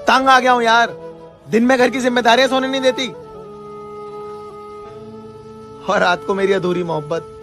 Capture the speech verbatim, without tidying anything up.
तंग आ गया हूं यार, दिन में घर की जिम्मेदारियां सोने नहीं देती और रात को मेरी अधूरी मोहब्बत।